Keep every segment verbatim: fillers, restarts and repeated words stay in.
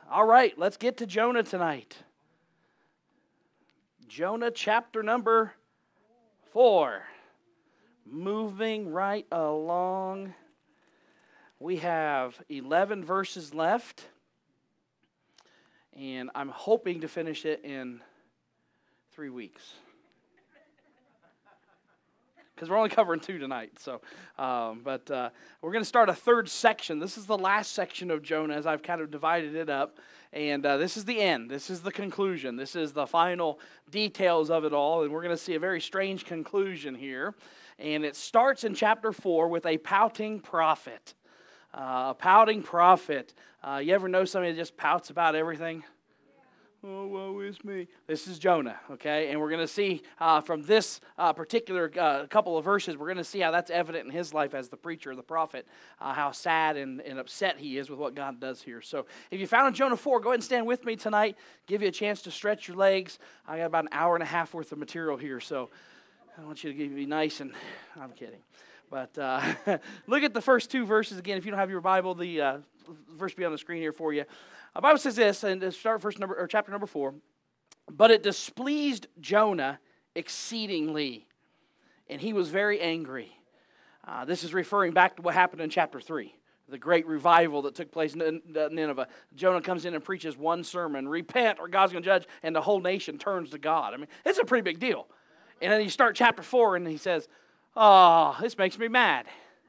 All right, let's get to Jonah tonight. Jonah chapter number four. Moving right along. We have eleven verses left. And I'm hoping to finish it in three weeks. Because we're only covering two tonight. So, um, But uh, we're going to start a third section. This is the last section of Jonah as I've kind of divided it up. And uh, this is the end. This is the conclusion. This is the final details of it all. And we're going to see a very strange conclusion here. And it starts in chapter four with a pouting prophet. Uh, a pouting prophet. Uh, you ever know somebody that just pouts about everything? Oh, woe is me. This is Jonah, okay? And we're going to see uh, from this uh, particular uh, couple of verses, we're going to see how that's evident in his life as the preacher, the prophet, uh, how sad and, and upset he is with what God does here. So if you found Jonah four, go ahead and stand with me tonight. Give you a chance to stretch your legs. I got about an hour and a half worth of material here, so I want you to be nice and... I'm kidding. But uh, look at the first two verses again. If you don't have your Bible, the uh, verse will be on the screen here for you. The Bible says this, and start verse number or chapter number four. But it displeased Jonah exceedingly, and he was very angry. Uh, this is referring back to what happened in chapter three, the great revival that took place in Nineveh. Jonah comes in and preaches one sermon: repent, or God's going to judge, and the whole nation turns to God. I mean, it's a pretty big deal. And then you start chapter four, and he says, "Oh, this makes me mad."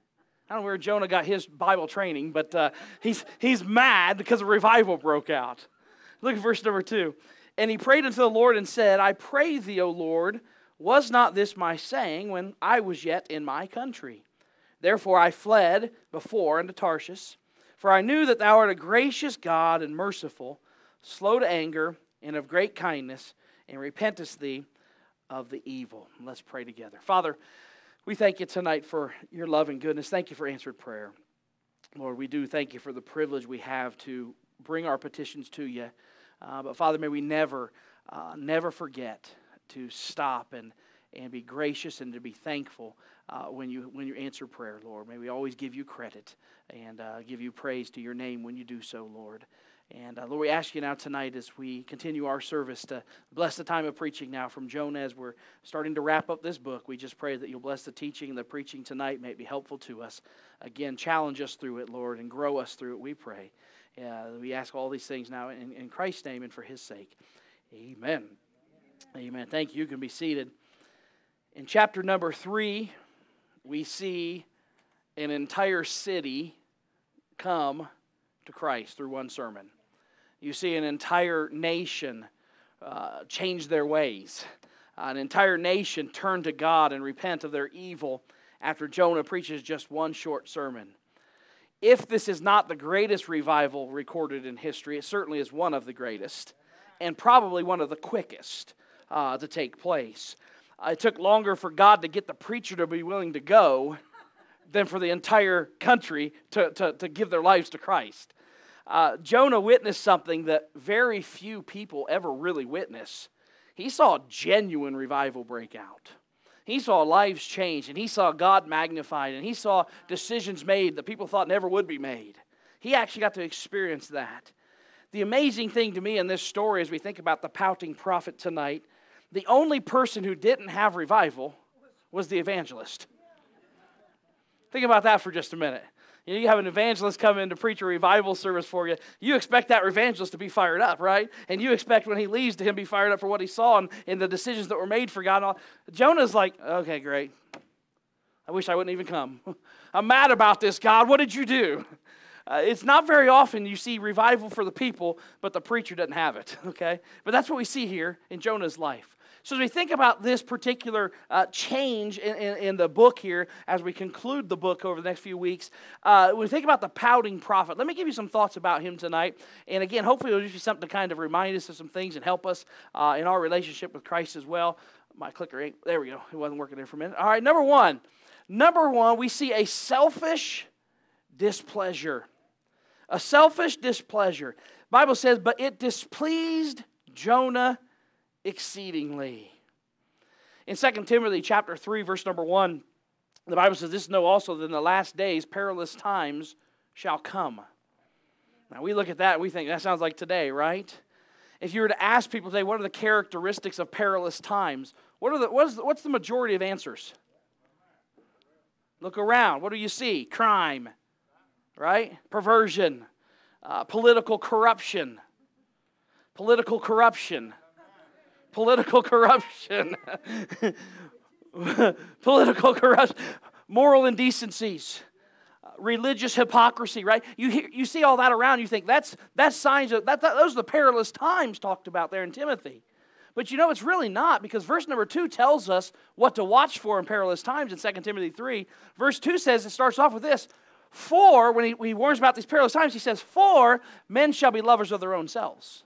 I don't know where Jonah got his Bible training, but uh, he's, he's mad because a revival broke out. Look at verse number two. And he prayed unto the Lord and said, I pray thee, O Lord, was not this my saying when I was yet in my country? Therefore I fled before unto Tarshish, for I knew that thou art a gracious God and merciful, slow to anger, and of great kindness, and repentest thee of the evil. Let's pray together. Father, we thank you tonight for your love and goodness. Thank you for answered prayer. Lord, we do thank you for the privilege we have to bring our petitions to you. Uh, but Father, may we never, uh, never forget to stop and, and be gracious and to be thankful uh, when you when you answer prayer, Lord. May we always give you credit and uh, give you praise to your name when you do so, Lord. And uh, Lord, we ask you now tonight as we continue our service to bless the time of preaching now from Jonah as we're starting to wrap up this book. We just pray that you'll bless the teaching and the preaching tonight. May it be helpful to us. Again, challenge us through it, Lord, and grow us through it, we pray. Uh, we ask all these things now in, in Christ's name and for his sake. Amen. Amen. Thank you. You can be seated. In chapter number three, we see an entire city come to Christ through one sermon. You see an entire nation uh, change their ways. Uh, an entire nation turn to God and repent of their evil after Jonah preaches just one short sermon. If this is not the greatest revival recorded in history, it certainly is one of the greatest, and probably one of the quickest uh, to take place. Uh, it took longer for God to get the preacher to be willing to go than for the entire country to, to, to give their lives to Christ. Uh, Jonah witnessed something that very few people ever really witness. He saw genuine revival break out. He saw lives change, and he saw God magnified, and he saw decisions made that people thought never would be made. He actually got to experience that. The amazing thing to me in this story as we think about the pouting prophet tonight, the only person who didn't have revival was the evangelist. Think about that for just a minute. You know, you have an evangelist come in to preach a revival service for you. You expect that evangelist to be fired up, right? And you expect when he leaves to him be fired up for what he saw and, and the decisions that were made for God. And all. Jonah's like, okay, great. I wish I wouldn't even come. I'm mad about this, God. What did you do? Uh, it's not very often you see revival for the people, but the preacher doesn't have it, okay? But that's what we see here in Jonah's life. So as we think about this particular uh, change in, in, in the book here, as we conclude the book over the next few weeks, uh, when we think about the pouting prophet, let me give you some thoughts about him tonight. And again, hopefully it'll give you something to kind of remind us of some things and help us uh, in our relationship with Christ as well. My clicker ain't, there we go. It wasn't working there for a minute. All right, number one. Number one, we see a selfish displeasure. A selfish displeasure. The Bible says, but it displeased Jonah exceedingly. In Second Timothy chapter three, verse number one, the Bible says, this know also that in the last days perilous times shall come. Now, we look at that and we think, that sounds like today, right? If you were to ask people today, what are the characteristics of perilous times? What are the, what is the, what's the majority of answers? Look around. What do you see? Crime, right? Perversion, uh, political corruption, political corruption, political corruption, political corruption, moral indecencies, uh, religious hypocrisy, right? You hear, you see all that around, you think that's that's signs of, that, that those are the perilous times talked about there in Timothy. But you know, it's really not, because verse number two tells us what to watch for in perilous times in Second Timothy three. Verse two says, it starts off with this, for, when he, he warns about these perilous times, he says, for men shall be lovers of their own selves.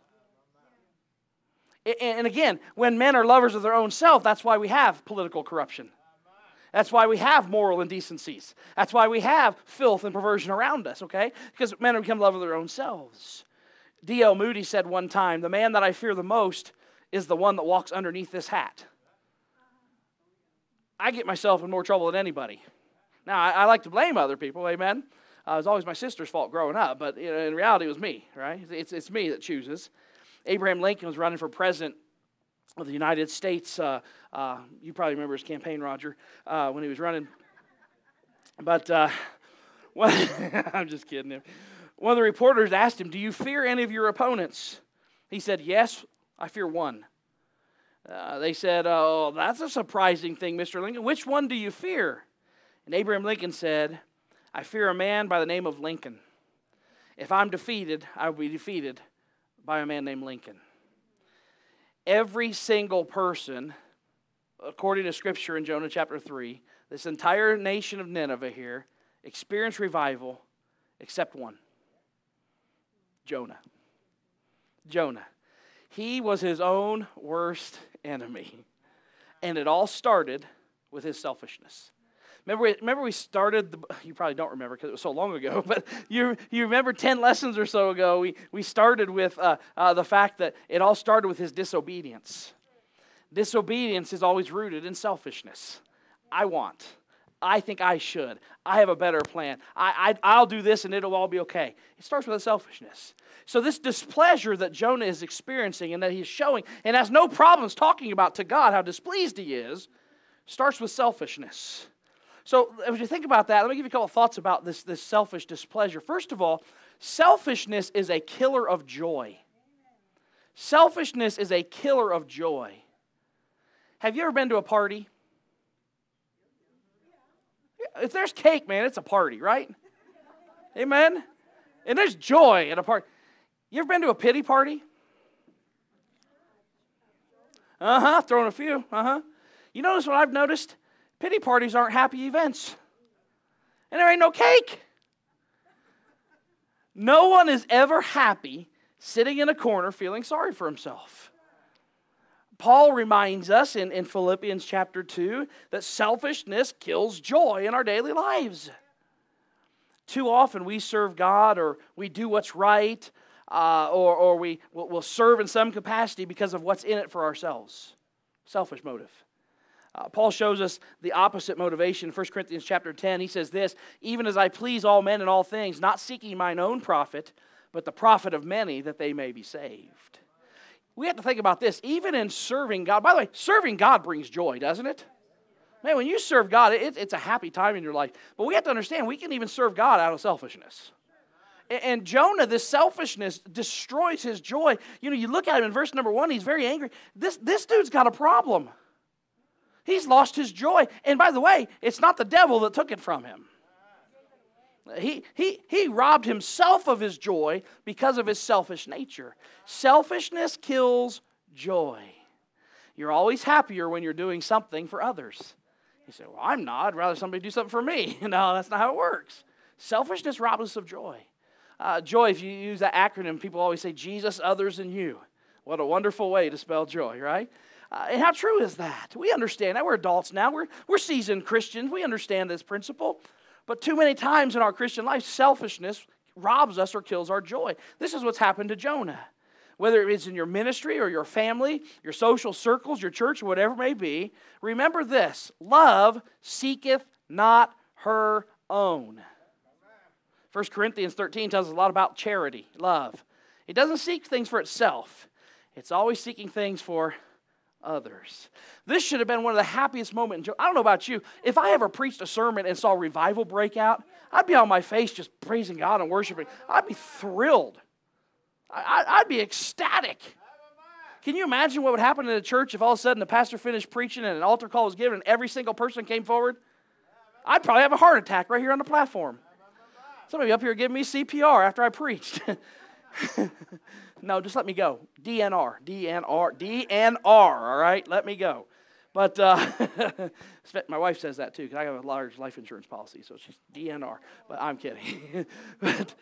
And again, when men are lovers of their own self, that's why we have political corruption. That's why we have moral indecencies. That's why we have filth and perversion around us, okay? Because men have become lovers of their own selves. D L Moody said one time, the man that I fear the most is the one that walks underneath this hat. I get myself in more trouble than anybody. Now, I, I like to blame other people, amen? Uh, it was always my sister's fault growing up, but you know, in reality it was me, right? It's, it's me that chooses. Abraham Lincoln was running for president of the United States. Uh, uh, you probably remember his campaign, Roger, uh, when he was running. But uh, well, I'm just kidding him. One of the reporters asked him, do you fear any of your opponents? He said, yes, I fear one. Uh, they said, oh, that's a surprising thing, Mister Lincoln. Which one do you fear? And Abraham Lincoln said, I fear a man by the name of Lincoln. If I'm defeated, I will be defeated by a man named Lincoln. Every single person, according to Scripture in Jonah chapter three, this entire nation of Nineveh here, experienced revival except one. Jonah. Jonah. He was his own worst enemy. And it all started with his selfishness. Remember we, remember we started, the, you probably don't remember because it was so long ago, but you you remember ten lessons or so ago, we, we started with uh, uh, the fact that it all started with his disobedience. Disobedience is always rooted in selfishness. I want. I think I should. I have a better plan. I, I, I'll do this and it'll all be okay. It starts with a selfishness. So this displeasure that Jonah is experiencing and that he's showing, and has no problems talking about to God how displeased he is, starts with selfishness. So as you think about that, let me give you a couple of thoughts about this, this selfish displeasure. First of all, selfishness is a killer of joy. Selfishness is a killer of joy. Have you ever been to a party? If there's cake, man, it's a party, right? Amen? And there's joy at a party. You ever been to a pity party? Uh-huh, throwing a few, uh-huh. You notice what I've noticed? Pity parties aren't happy events. And there ain't no cake. No one is ever happy sitting in a corner feeling sorry for himself. Paul reminds us in, in Philippians chapter two that selfishness kills joy in our daily lives. Too often we serve God or we do what's right uh, or, or we will we'll serve in some capacity because of what's in it for ourselves. Selfish motive. Uh, Paul shows us the opposite motivation. First Corinthians chapter ten, he says this, even as I please all men in all things, not seeking mine own profit, but the profit of many that they may be saved. We have to think about this. Even in serving God, by the way, serving God brings joy, doesn't it? Man, when you serve God, it, it's a happy time in your life. But we have to understand, we can even serve God out of selfishness. And, and Jonah, this selfishness destroys his joy. You know, you look at him in verse number one, he's very angry. This, this dude's got a problem. He's lost his joy. And by the way, it's not the devil that took it from him. He, he, he robbed himself of his joy because of his selfish nature. Selfishness kills joy. You're always happier when you're doing something for others. You say, well, I'm not. I'd rather somebody do something for me. No, that's not how it works. Selfishness robs us of joy. Uh, joy, if you use that acronym, people always say Jesus, others, and you. What a wonderful way to spell joy, right? Uh, and how true is that? We understand that. We're adults now. We're, we're seasoned Christians. We understand this principle. But too many times in our Christian life, selfishness robs us or kills our joy. This is what's happened to Jonah. Whether it's in your ministry or your family, your social circles, your church, or whatever it may be, remember this, love seeketh not her own. First Corinthians thirteen tells us a lot about charity, love. It doesn't seek things for itself. It's always seeking things for others. This should have been one of the happiest moments. I don't know about you. If I ever preached a sermon and saw revival break out, I'd be on my face just praising God and worshiping. I'd be thrilled. I'd be ecstatic. Can you imagine what would happen in a church if all of a sudden the pastor finished preaching and an altar call was given and every single person came forward? I'd probably have a heart attack right here on the platform. Somebody up here giving me C P R after I preached. No, just let me go. D N R, D N R, D N R, all right? Let me go. But uh, my wife says that too, because I have a large life insurance policy, so she's D N R. But I'm kidding. But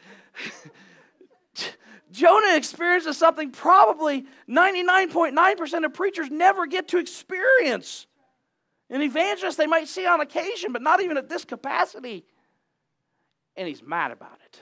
Jonah experiences something probably ninety-nine point nine percent of preachers never get to experience. An evangelist they might see on occasion, but not even at this capacity. And he's mad about it.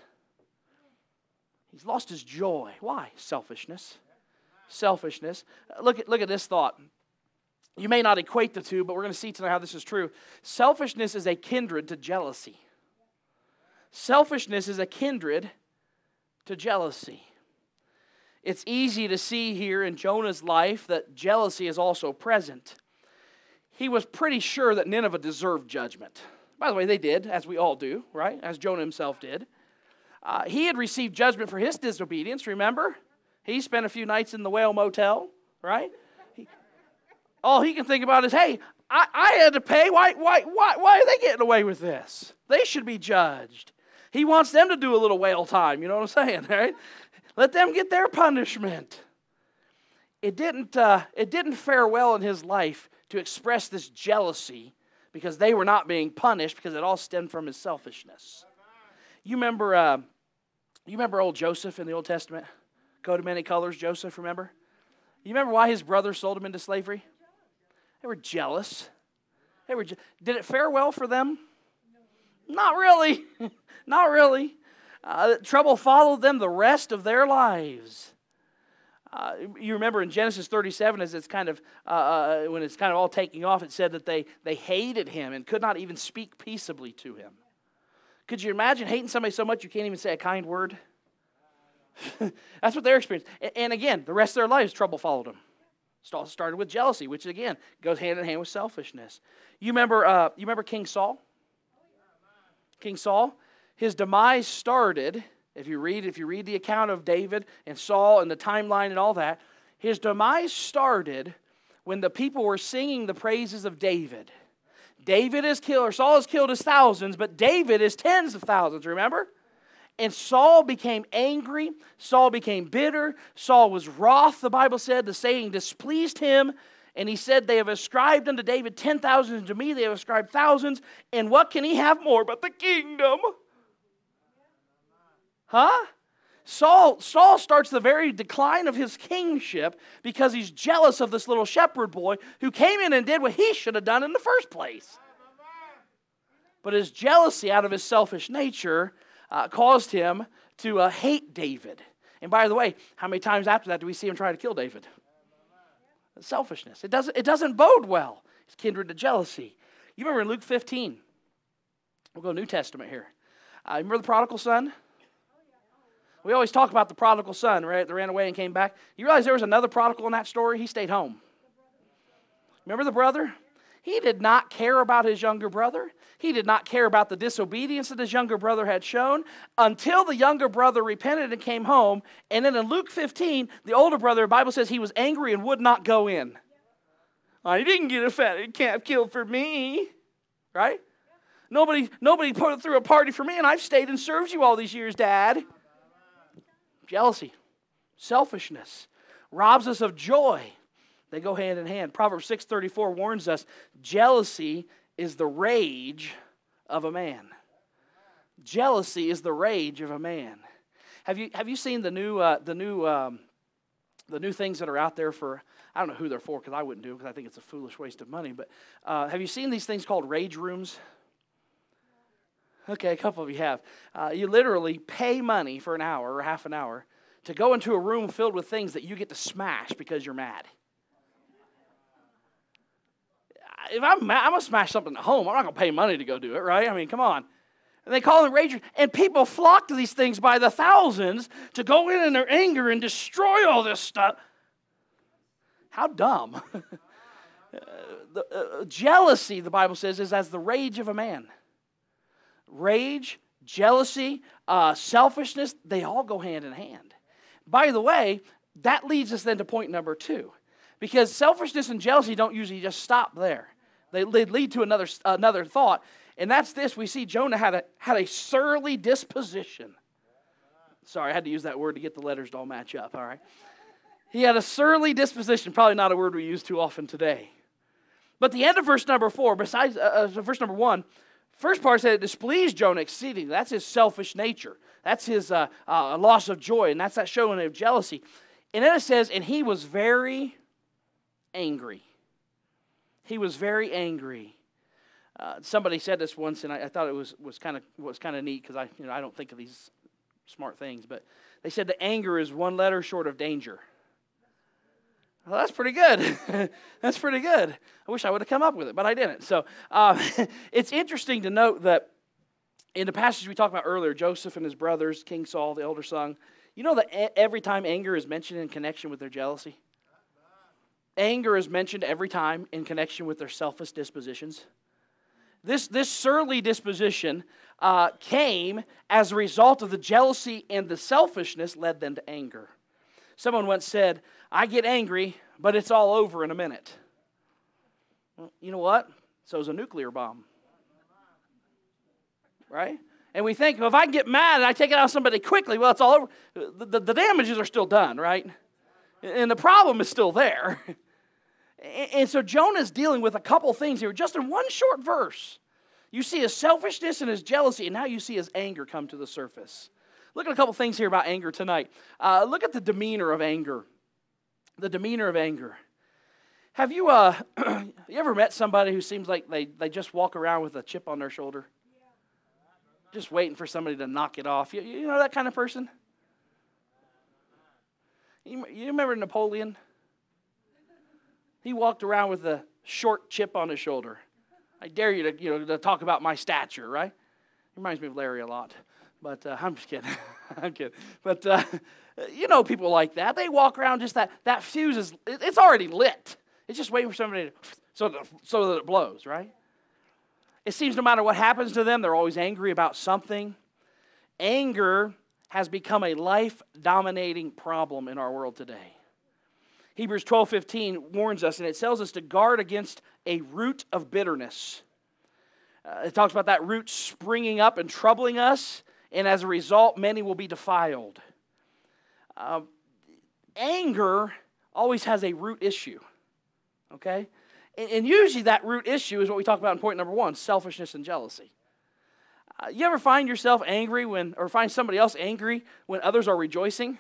He's lost his joy. Why? Selfishness. Selfishness. Look at, look at this thought. You may not equate the two, but we're going to see tonight how this is true. Selfishness is a kindred to jealousy. Selfishness is a kindred to jealousy. It's easy to see here in Jonah's life that jealousy is also present. He was pretty sure that Nineveh deserved judgment. By the way, they did, as we all do, right? As Jonah himself did. Uh, he had received judgment for his disobedience, remember? He spent a few nights in the whale motel, right? He, all he can think about is, hey, I, I had to pay. Why, why, why, why are they getting away with this? They should be judged. He wants them to do a little whale time, you know what I'm saying, right? Let them get their punishment. It didn't, uh, it didn't fare well in his life to express this jealousy because they were not being punished because it all stemmed from his selfishness. You remember, uh, you remember old Joseph in the Old Testament? Coat of many colors, Joseph, remember? You remember why his brothers sold him into slavery? They were jealous. They were. Je- Did it fare well for them? Not really. Not really. Uh, trouble followed them the rest of their lives. Uh, you remember in Genesis thirty-seven, as it's kind of uh, uh, when it's kind of all taking off, it said that they they hated him and could not even speak peaceably to him. Could you imagine hating somebody so much you can't even say a kind word? That's what they're experiencing. And, and again, the rest of their lives, trouble followed them. It started with jealousy, which again goes hand in hand with selfishness. You remember? Uh, you remember King Saul? King Saul. His demise started. If you read, if you read the account of David and Saul and the timeline and all that, his demise started when the people were singing the praises of David. David is killed, or Saul is killed his thousands, but David is tens of thousands, remember? And Saul became angry. Saul became bitter. Saul was wroth, the Bible said. The saying displeased him. And he said, they have ascribed unto David ten thousands, and to me they have ascribed thousands. And what can he have more but the kingdom? Huh? Saul, Saul starts the very decline of his kingship because he's jealous of this little shepherd boy who came in and did what he should have done in the first place. But his jealousy out of his selfish nature uh, caused him to uh, hate David. And by the way, how many times after that do we see him try to kill David? Selfishness. It doesn't, it doesn't bode well. It's kindred to jealousy. You remember in Luke fifteen, we'll go New Testament here. Uh, remember the prodigal son? We always talk about the prodigal son, right, that ran away and came back. You realize there was another prodigal in that story? He stayed home. Remember the brother? He did not care about his younger brother. He did not care about the disobedience that his younger brother had shown until the younger brother repented and came home. And then in Luke fifteen, the older brother, the Bible says he was angry and would not go in. I didn't get a fatted calf killed for me, right? Nobody, nobody put through a party for me, and I've stayed and served you all these years, Dad. Jealousy, selfishness, robs us of joy. They go hand in hand. Proverbs six thirty-four warns us, jealousy is the rage of a man. Jealousy is the rage of a man. Have you have you seen the new uh, the new um, the new things that are out there for? I don't know who they're for because I wouldn't do it because I think it's a foolish waste of money. But uh, have you seen these things called rage rooms? Okay, a couple of you have. Uh, you literally pay money for an hour or half an hour to go into a room filled with things that you get to smash because you're mad. If I'm mad, I'm going to smash something at home. I'm not going to pay money to go do it, right? I mean, come on. And they call them ragers. And people flock to these things by the thousands to go in in their anger and destroy all this stuff. How dumb. uh, the, uh, jealousy, the Bible says, is as the rage of a man. Rage, jealousy, uh, selfishness, they all go hand in hand. By the way, that leads us then to point number two. Because selfishness and jealousy don't usually just stop there. They, they lead to another, another thought. And that's this. We see Jonah had a, had a surly disposition. Sorry, I had to use that word to get the letters to all match up, all right? He had a surly disposition. Probably not a word we use too often today. But the end of verse number four, besides uh, verse number one, first part said it displeased Jonah exceedingly. That's his selfish nature. That's his uh, uh, loss of joy, and that's that showing of jealousy. And then it says, and he was very angry. He was very angry. Uh, somebody said this once, and I, I thought it was was kind of was kind of neat because I you know I don't think of these smart things, but they said that anger is one letter short of danger. Well, that's pretty good. That's pretty good. I wish I would have come up with it, but I didn't. So uh, it's interesting to note that in the passage we talked about earlier, Joseph and his brothers, King Saul, the elder son, you know that every time anger is mentioned in connection with their jealousy, anger is mentioned every time in connection with their selfish dispositions. This, this surly disposition uh, came as a result of the jealousy and the selfishness led them to anger. Someone once said, I get angry, but it's all over in a minute. Well, you know what? So is a nuclear bomb. Right? And we think, well, if I get mad and I take it out on somebody quickly, well, it's all over. The, the, the damages are still done, right? And the problem is still there. And so Jonah's dealing with a couple things here, just in one short verse. You see his selfishness and his jealousy, and now you see his anger come to the surface. Look at a couple things here about anger tonight. Uh, look at the demeanor of anger. The demeanor of anger. Have you uh, you ever met somebody who seems like they, they just walk around with a chip on their shoulder? Just waiting for somebody to knock it off. You, you know that kind of person? You, you remember Napoleon? He walked around with a short chip on his shoulder. I dare you to, you know, to talk about my stature, right? Reminds me of Larry a lot. But uh, I'm just kidding. I'm kidding. But uh, you know people like that. They walk around just that, that fuse is, it's already lit. It's just waiting for somebody to, so that, so that it blows, right? It seems no matter what happens to them, they're always angry about something. Anger has become a life-dominating problem in our world today. Hebrews twelve fifteen warns us, and it tells us to guard against a root of bitterness. Uh, it talks about that root springing up and troubling us, and as a result, many will be defiled. Uh, anger always has a root issue, okay? And, and usually that root issue is what we talk about in point number one, selfishness and jealousy. Uh, you ever find yourself angry when, or find somebody else angry when others are rejoicing?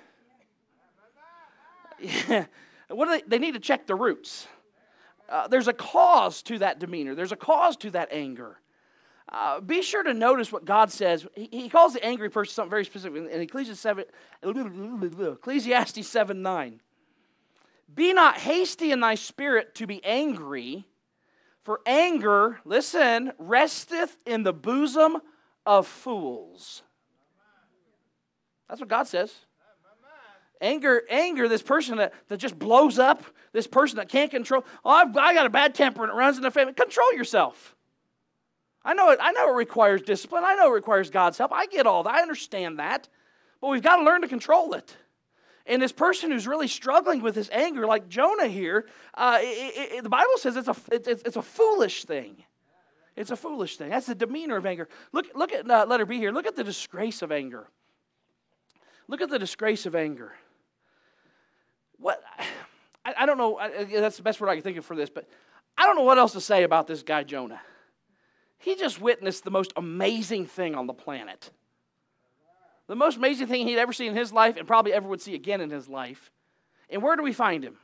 Yeah. What do they, they need to check the roots. Uh, there's a cause to that demeanor. There's a cause to that anger. Uh, be sure to notice what God says. He, he calls the angry person something very specific. In Ecclesiastes seven, Ecclesiastes seven nine. Be not hasty in thy spirit to be angry, for anger, listen, resteth in the bosom of fools. That's what God says. Anger, anger, this person that, that just blows up, this person that can't control. Oh, I've, I got a bad temper and it runs in the family. Control yourself. I know it. I know it requires discipline. I know it requires God's help. I get all that. I understand that. But we've got to learn to control it. And this person who's really struggling with this anger, like Jonah here, uh, it, it, the Bible says it's a it's, it's a foolish thing. It's a foolish thing. That's the demeanor of anger. Look, look at uh, letter B here. Look at the disgrace of anger. Look at the disgrace of anger. What I, I don't know. I, that's the best word I can think of for this, but I don't know what else to say about this guy Jonah. He just witnessed the most amazing thing on the planet. The most amazing thing he'd ever seen in his life and probably ever would see again in his life. And where do we find him?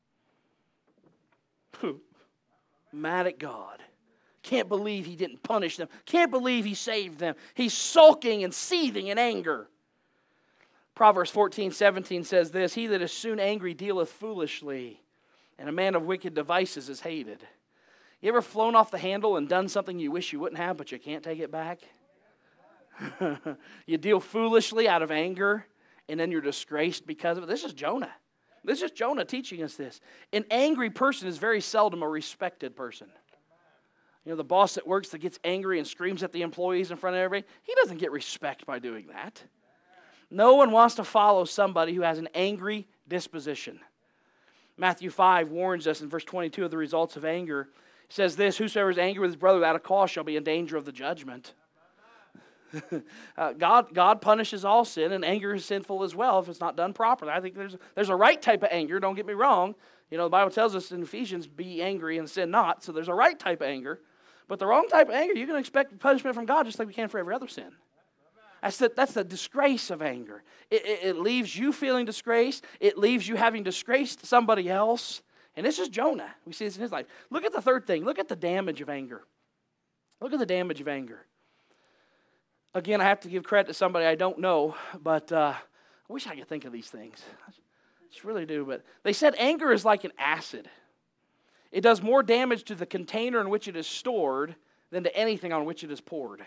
Mad at God. Can't believe he didn't punish them. Can't believe he saved them. He's sulking and seething in anger. Proverbs fourteen seventeen says this, he that is soon angry dealeth foolishly, and a man of wicked devices is hated. You ever flown off the handle and done something you wish you wouldn't have, but you can't take it back? You deal foolishly out of anger, and then you're disgraced because of it. This is Jonah. This is Jonah teaching us this. An angry person is very seldom a respected person. You know, the boss at work that gets angry and screams at the employees in front of everybody, he doesn't get respect by doing that. No one wants to follow somebody who has an angry disposition. Matthew five warns us in verse twenty-two of the results of anger. It says this, whosoever is angry with his brother without a cause shall be in danger of the judgment. uh, God, God punishes all sin, and anger is sinful as well if it's not done properly. I think there's, there's a right type of anger, don't get me wrong. You know, the Bible tells us in Ephesians, be angry and sin not. So there's a right type of anger. But the wrong type of anger, you can expect punishment from God just like we can for every other sin. That's the, that's the disgrace of anger. It, it, it leaves you feeling disgraced. It leaves you having disgraced somebody else. And this is Jonah. We see this in his life. Look at the third thing. Look at the damage of anger. Look at the damage of anger. Again, I have to give credit to somebody I don't know, but uh, I wish I could think of these things. I just really do. But they said anger is like an acid. It does more damage to the container in which it is stored than to anything on which it is poured.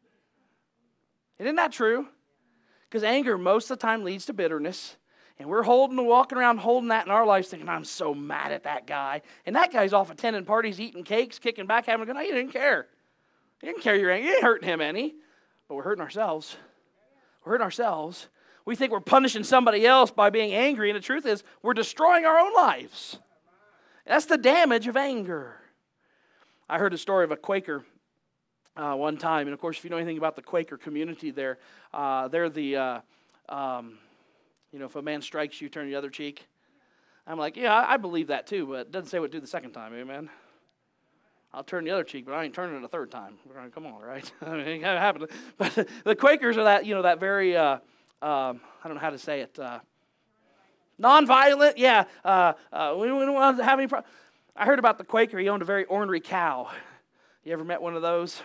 Isn't that true? Because anger most of the time leads to bitterness. And we're holding, walking around holding that in our lives thinking, I'm so mad at that guy. And that guy's off attending parties, eating cakes, kicking back, having a good night. He didn't care. He didn't care your anger. You ain't hurting him any. But we're hurting ourselves. We're hurting ourselves. We think we're punishing somebody else by being angry. And the truth is, we're destroying our own lives. That's the damage of anger. I heard a story of a Quaker uh, one time. And of course, if you know anything about the Quaker community there, uh, they're the, uh, um, you know, if a man strikes you, turn the other cheek. I'm like, yeah, I, I believe that too, but it doesn't say what to do the second time, amen? I'll turn the other cheek, but I ain't turning it a third time. Come on, right? I mean, it happened. But the Quakers are that, you know, that very, uh, um, I don't know how to say it, uh, non-violent, yeah. Uh, uh, we, we don't want to have any problems. I heard about the Quaker. He owned a very ornery cow. You ever met one of those?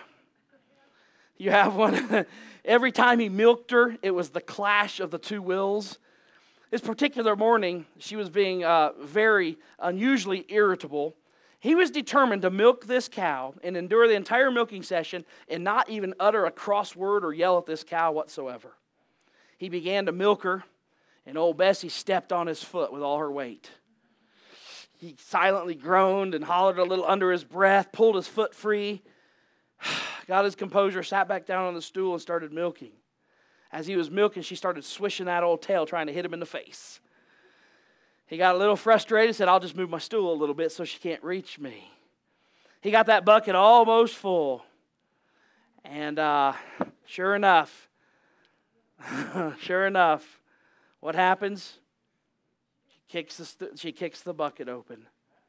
You have one? Every time he milked her, it was the clash of the two wills. This particular morning, she was being uh, very unusually irritable. He was determined to milk this cow and endure the entire milking session and not even utter a cross word or yell at this cow whatsoever. He began to milk her. And old Bessie stepped on his foot with all her weight. He silently groaned and hollered a little under his breath, pulled his foot free, got his composure, sat back down on the stool and started milking. As he was milking, she started swishing that old tail, trying to hit him in the face. He got a little frustrated, said, I'll just move my stool a little bit so she can't reach me. He got that bucket almost full. And uh, sure enough, sure enough, what happens? She kicks the st- she kicks the bucket open.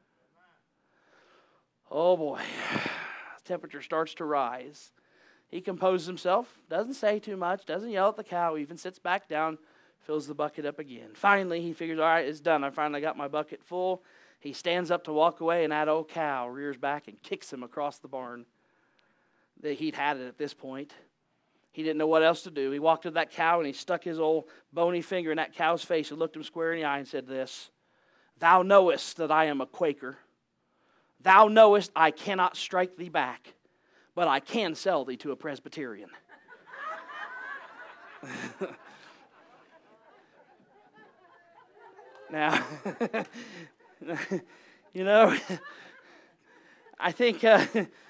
Oh boy, the temperature starts to rise. He composes himself, doesn't say too much, doesn't yell at the cow, even sits back down, fills the bucket up again. Finally, he figures, all right, it's done. I finally got my bucket full. He stands up to walk away, and that old cow rears back and kicks him across the barn. He'd had it at this point. He didn't know what else to do. He walked to that cow and he stuck his old bony finger in that cow's face and looked him square in the eye and said this, Thou knowest that I am a Quaker. Thou knowest I cannot strike thee back, but I can sell thee to a Presbyterian. Now, you know, I think... Uh,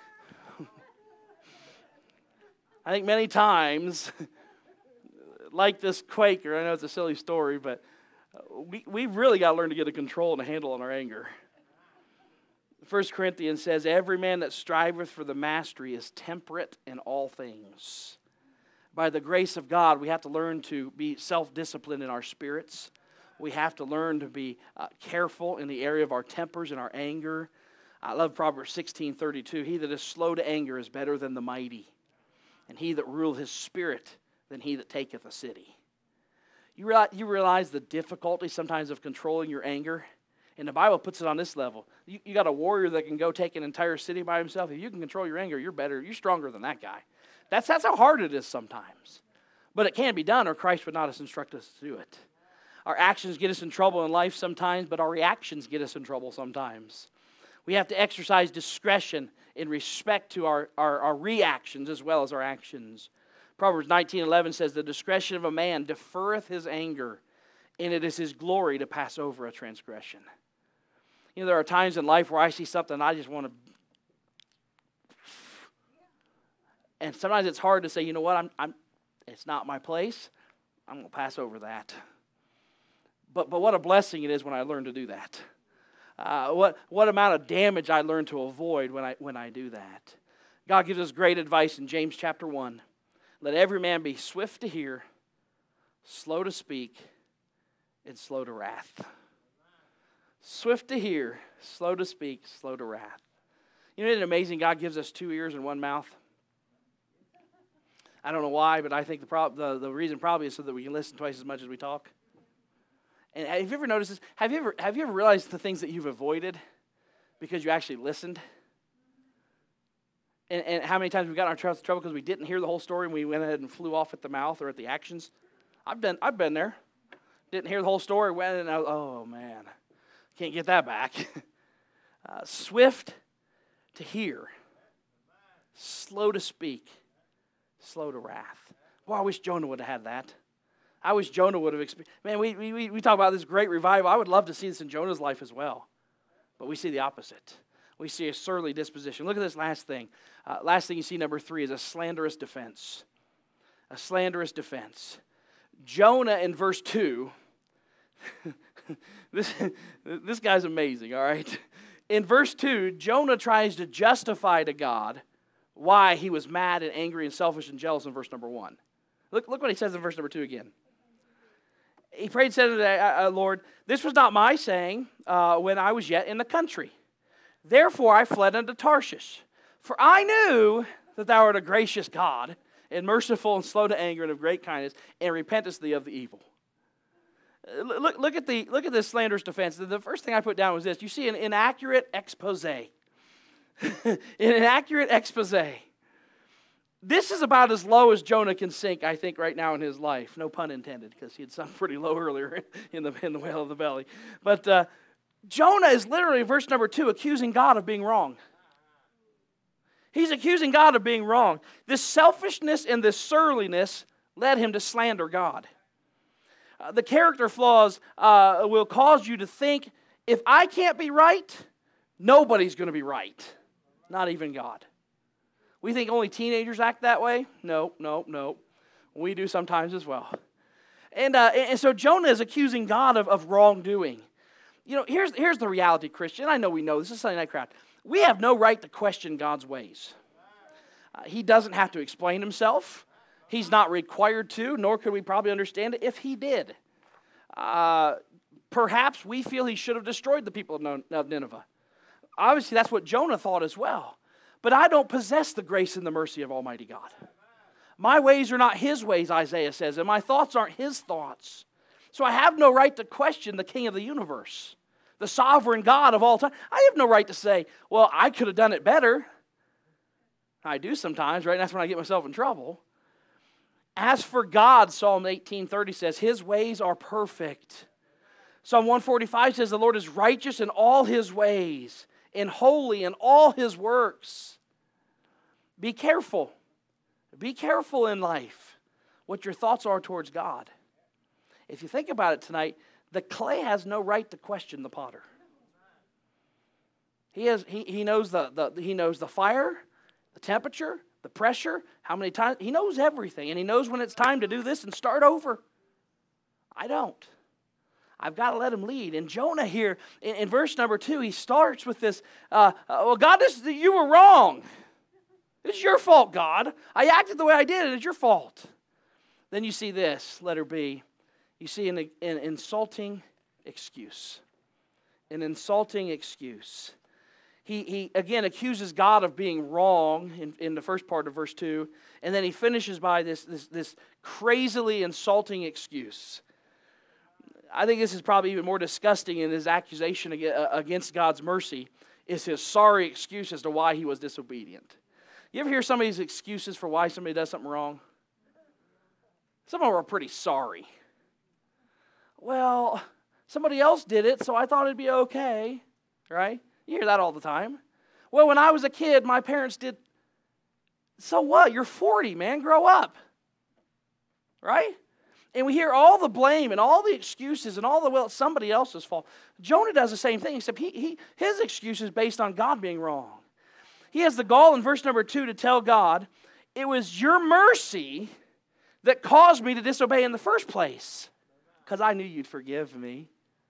I think many times, like this Quaker, I know it's a silly story, but we, we've really got to learn to get a control and a handle on our anger. First Corinthians says, every man that striveth for the mastery is temperate in all things. By the grace of God, we have to learn to be self-disciplined in our spirits. We have to learn to be uh, careful in the area of our tempers and our anger. I love Proverbs sixteen thirty-two. He that is slow to anger is better than the mighty, and he that ruleth his spirit than he that taketh a city. You realize, you realize the difficulty sometimes of controlling your anger? And the Bible puts it on this level. You, you got a warrior that can go take an entire city by himself. If you can control your anger, you're better. You're stronger than that guy. That's, that's how hard it is sometimes. But it can be done, or Christ would not have instructed us to do it. Our actions get us in trouble in life sometimes, but our reactions get us in trouble sometimes. We have to exercise discretion in respect to our, our, our reactions as well as our actions. Proverbs nineteen eleven says, the discretion of a man deferreth his anger, and it is his glory to pass over a transgression. You know, there are times in life where I see something and I just want to... And sometimes it's hard to say, you know what, I'm, I'm, it's not my place. I'm going to pass over that. But but what a blessing it is when I learn to do that. Uh, what what amount of damage I learn to avoid when I when I do that. God gives us great advice in James chapter one. Let every man be swift to hear, slow to speak, and slow to wrath. Swift to hear, slow to speak, slow to wrath. You know, isn't it amazing God gives us two ears and one mouth? I don't know why, but I think the, prob- the, the reason probably is so that we can listen twice as much as we talk. And have you ever noticed this? Have you ever, have you ever realized the things that you've avoided because you actually listened? And, and how many times we got in our trouble because we didn't hear the whole story and we went ahead and flew off at the mouth or at the actions? I've been, I've been there. Didn't hear the whole story, went and I was, oh man, can't get that back. uh, swift to hear, slow to speak, slow to wrath. Boy, I wish Jonah would have had that. I wish Jonah would have experienced. Man, we, we, we talk about this great revival. I would love to see this in Jonah's life as well. But we see the opposite. We see a surly disposition. Look at this last thing. Uh, last thing you see, number three, is a slanderous defense. A slanderous defense. Jonah in verse two, this, this guy's amazing, all right? In verse two, Jonah tries to justify to God why he was mad and angry and selfish and jealous in verse number one. Look, look what he says in verse number two again. He prayed, said, uh, Lord, this was not my saying uh, when I was yet in the country. Therefore I fled unto Tarshish. For I knew that thou art a gracious God, and merciful and slow to anger and of great kindness, and repentest thee of the evil. Look, look, at, the, look at this slanderous defense. The first thing I put down was this. You see an inaccurate expose. An inaccurate expose. This is about as low as Jonah can sink, I think, right now in his life. No pun intended, because he had sunk pretty low earlier in the, in the whale of the belly. But uh, Jonah is literally, in verse number two, accusing God of being wrong. He's accusing God of being wrong. This selfishness and this surliness led him to slander God. Uh, the character flaws uh, will cause you to think, if I can't be right, nobody's going to be right. Not even God. We think only teenagers act that way? No, no, no. We do sometimes as well. And, uh, and so Jonah is accusing God of, of wrongdoing. You know, here's, here's the reality, Christian. I know we know this is Sunday Night Crowd. We have no right to question God's ways. Uh, he doesn't have to explain himself. He's not required to, nor could we probably understand it if he did. Uh, perhaps we feel he should have destroyed the people of Nineveh. Obviously, that's what Jonah thought as well. But I don't possess the grace and the mercy of Almighty God. My ways are not his ways, Isaiah says, and my thoughts aren't his thoughts. So I have no right to question the King of the universe, the sovereign God of all time. I have no right to say, well, I could have done it better. I do sometimes, right? That's when I get myself in trouble. As for God, Psalm eighteen thirty says, his ways are perfect. Psalm one forty-five says, the Lord is righteous in all his ways, and holy in all his works. Be careful. Be careful in life what your thoughts are towards God. If you think about it tonight, the clay has no right to question the potter. He has he, he knows the, the he knows the fire, the temperature, the pressure, how many times. He knows everything, and he knows when it's time to do this and start over. I don't. I've got to let him lead. And Jonah here, in, in verse number two, he starts with this, uh, uh, well, God, this, you were wrong. It's your fault, God. I acted the way I did, and it's your fault. Then you see this, letter B. You see an, an insulting excuse. An insulting excuse. He, he again, accuses God of being wrong in, in the first part of verse two, and then he finishes by this, this, this crazily insulting excuse. I think this is probably even more disgusting in his accusation against God's mercy is his sorry excuse as to why he was disobedient. You ever hear somebody's excuses for why somebody does something wrong? Some of them are pretty sorry. Well, somebody else did it, so I thought it'd be okay, right? You hear that all the time. Well, when I was a kid, my parents did. So what? You're forty, man. Grow up. right? And we hear all the blame and all the excuses and all the, well, it's somebody else's fault. Jonah does the same thing, except he, he, his excuse is based on God being wrong. He has the gall in verse number two to tell God, it was your mercy that caused me to disobey in the first place, because I knew you'd forgive me.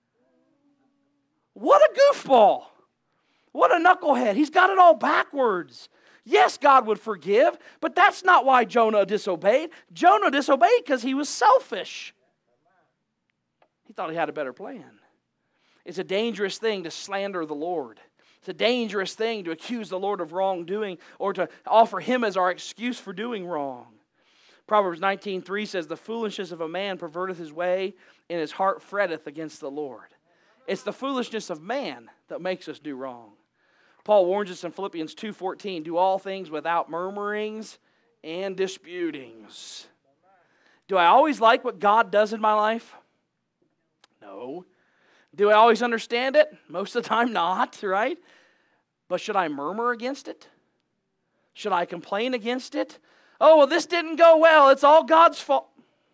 What a goofball. What a knucklehead. He's got it all backwards. Yes, God would forgive, but that's not why Jonah disobeyed. Jonah disobeyed because he was selfish. He thought he had a better plan. It's a dangerous thing to slander the Lord. It's a dangerous thing to accuse the Lord of wrongdoing or to offer Him as our excuse for doing wrong. Proverbs nineteen three says, the foolishness of a man perverteth his way, and his heart fretteth against the Lord. It's the foolishness of man that makes us do wrong. Paul warns us in Philippians two fourteen, do all things without murmurings and disputings. Do I always like what God does in my life? No. Do I always understand it? Most of the time not, right? But should I murmur against it? Should I complain against it? Oh, well, this didn't go well. It's all God's fault.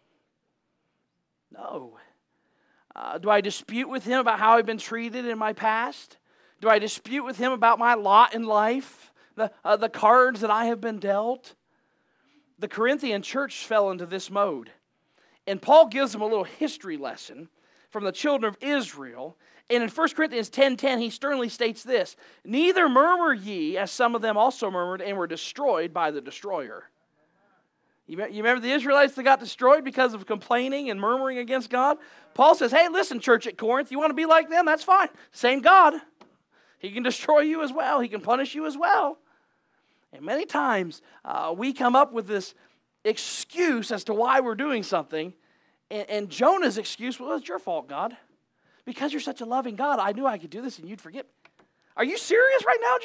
No. Uh, do I dispute with Him about how I've been treated in my past? Do I dispute with Him about my lot in life? The, uh, the cards that I have been dealt? The Corinthian church fell into this mode. And Paul gives them a little history lesson from the children of Israel. And in First Corinthians ten ten, he sternly states this, neither murmur ye, as some of them also murmured, and were destroyed by the destroyer. You remember the Israelites that got destroyed because of complaining and murmuring against God? Paul says, hey, listen, church at Corinth, you want to be like them? That's fine. Same God. He can destroy you as well. He can punish you as well. And many times uh, we come up with this excuse as to why we're doing something. And, and Jonah's excuse, well, it's your fault, God. Because you're such a loving God, I knew I could do this and you'd forget me. Are you serious right now,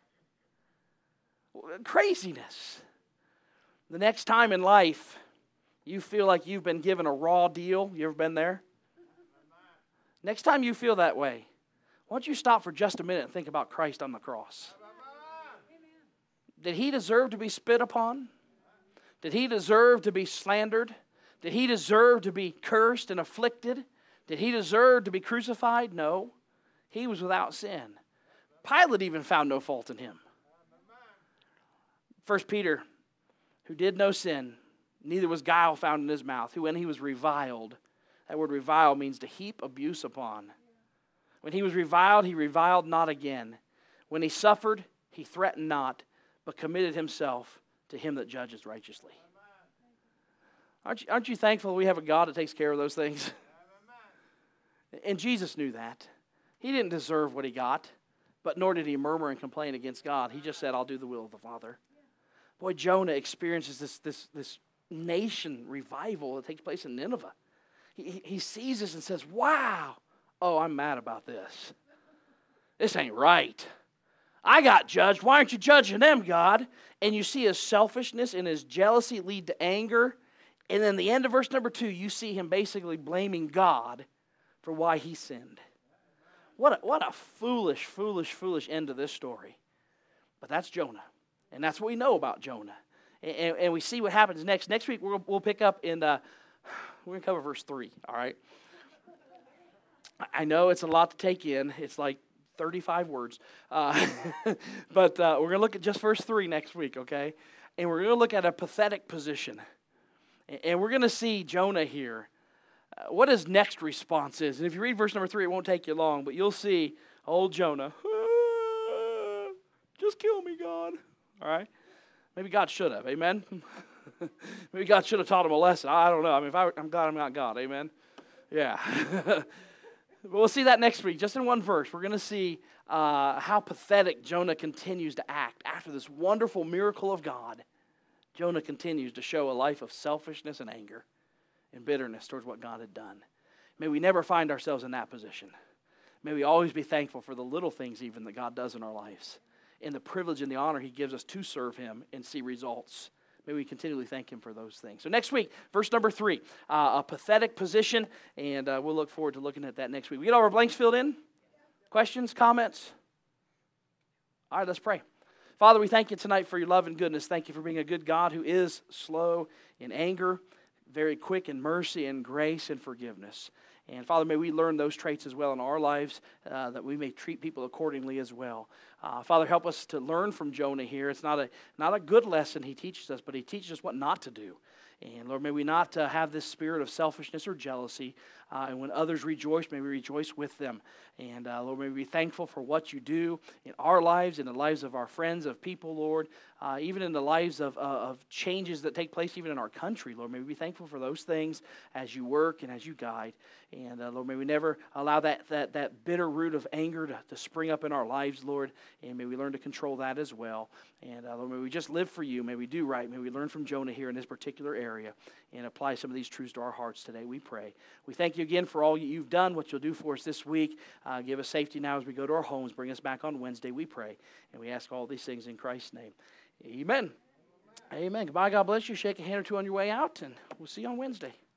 Jonah? Craziness. The next time in life you feel like you've been given a raw deal, you ever been there? Next time you feel that way, why don't you stop for just a minute and think about Christ on the cross? Did He deserve to be spit upon? Did He deserve to be slandered? Did He deserve to be cursed and afflicted? Did He deserve to be crucified? No. He was without sin. Pilate even found no fault in Him. First Peter, who did no sin, neither was guile found in his mouth, who when he was reviled, that word revile means to heap abuse upon. When he was reviled, he reviled not again. When he suffered, he threatened not, but committed himself to Him that judges righteously. Aren't you, aren't you thankful we have a God that takes care of those things? And Jesus knew that. He didn't deserve what He got, but nor did He murmur and complain against God. He just said, I'll do the will of the Father. Boy, Jonah experiences this, this, this nation revival that takes place in Nineveh. He, he sees this and says, wow, oh, I'm mad about this. This ain't right. I got judged. Why aren't you judging them, God? And you see his selfishness and his jealousy lead to anger. And then the end of verse number two, you see him basically blaming God for why he sinned. What a, what a foolish, foolish, foolish end to this story. But that's Jonah. And that's what we know about Jonah. And, and we see what happens next. Next week, we'll, we'll pick up in, uh, we're going to cover verse three, all right? I know it's a lot to take in. It's like thirty-five words. Uh, but uh, we're going to look at just verse three next week, okay? And we're going to look at a pathetic position. And we're going to see Jonah here, uh, what his next response is. And if you read verse number three, it won't take you long, but you'll see old Jonah, ah, just kill me, God. All right? Maybe God should have, amen? Maybe God should have taught him a lesson. I don't know. I mean, if I, I'm God, I'm not God, amen? Yeah. But we'll see that next week. Just in one verse, we're going to see uh, how pathetic Jonah continues to act. After this wonderful miracle of God, Jonah continues to show a life of selfishness and anger and bitterness towards what God had done. May we never find ourselves in that position. May we always be thankful for the little things even that God does in our lives and the privilege and the honor He gives us to serve Him and see results. May we continually thank Him for those things. So next week, verse number three, uh, a pathetic position, and uh, we'll look forward to looking at that next week. We get all our blanks filled in? Questions, comments? All right, let's pray. Father, we thank You tonight for Your love and goodness. Thank You for being a good God who is slow in anger, very quick in mercy and grace and forgiveness. And Father, may we learn those traits as well in our lives, uh, that we may treat people accordingly as well. Uh, Father, help us to learn from Jonah here. It's not a not a good lesson he teaches us, but he teaches us what not to do. And Lord, may we not uh, have this spirit of selfishness or jealousy. Uh, and when others rejoice, may we rejoice with them. And uh, Lord, may we be thankful for what you do in our lives, in the lives of our friends, of people, Lord, uh, even in the lives of, uh, of changes that take place even in our country, Lord. May we be thankful for those things as you work and as you guide. And uh, Lord, may we never allow that that that bitter root of anger to, to spring up in our lives, Lord. And may we learn to control that as well. And uh, Lord, may we just live for you. May we do right. May we learn from Jonah here in this particular area and apply some of these truths to our hearts today, we pray. We thank you again for all you've done, what you'll do for us this week. Uh, give us safety now as we go to our homes. Bring us back on Wednesday, we pray. And we ask all these things in Christ's name. Amen. Amen. Goodbye. God bless you. Shake a hand or two on your way out, and we'll see you on Wednesday.